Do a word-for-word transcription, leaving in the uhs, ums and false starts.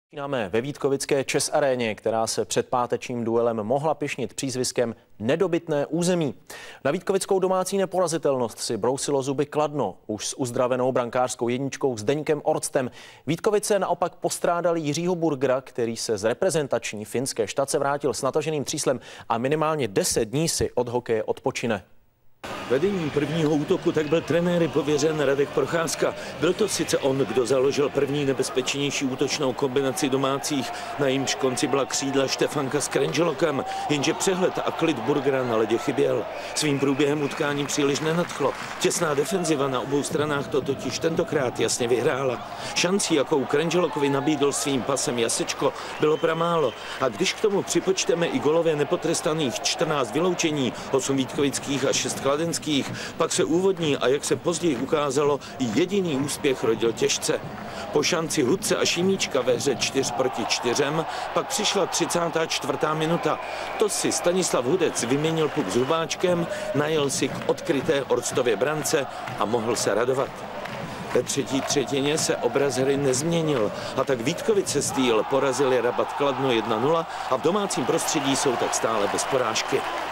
Začínáme ve vítkovické ČEZ aréně, která se před pátečním duelem mohla pyšnit přízviskem nedobytné území. Na vítkovickou domácí neporazitelnost si brousilo zuby Kladno už s uzdravenou brankářskou jedničkou Zdeňkem Orstem. Vítkovice naopak postrádali Jiřího Burgera, který se z reprezentační finské štace vrátil s nataženým tříslem a minimálně deset dní si od hokeje odpočine. Vedením prvního útoku tak byl trenéry pověřen Radek Procházka. Byl to sice on, kdo založil první nebezpečnější útočnou kombinaci domácích, na jímž konci byla křídla Štefanka s Krenželokem, jenže přehled a klid Burgera na ledě chyběl. Svým průběhem utkání příliš nenadchlo. Těsná defenziva na obou stranách to totiž tentokrát jasně vyhrála. Šancí, jakou Krenželokovi nabídl svým pasem Jasečko, bylo pramálo. A když k tomu připočteme i golově nepotrestaných čtrnáct vyloučení, osm vítkovických a šest kladenských, pak se úvodní a jak se později ukázalo, jediný úspěch rodil těžce. Po šanci Hudce a Šimíčka ve hře čtyři proti čtyřem pak přišla třicátá čtvrtá minuta. To si Stanislav Hudec vyměnil puk s Hubáčkem, najel si k odkryté Orstově brance a mohl se radovat. Ve třetí třetině se obraz hry nezměnil a tak Vítkovice Steel porazili Rabat Kladno jedna nula a v domácím prostředí jsou tak stále bez porážky.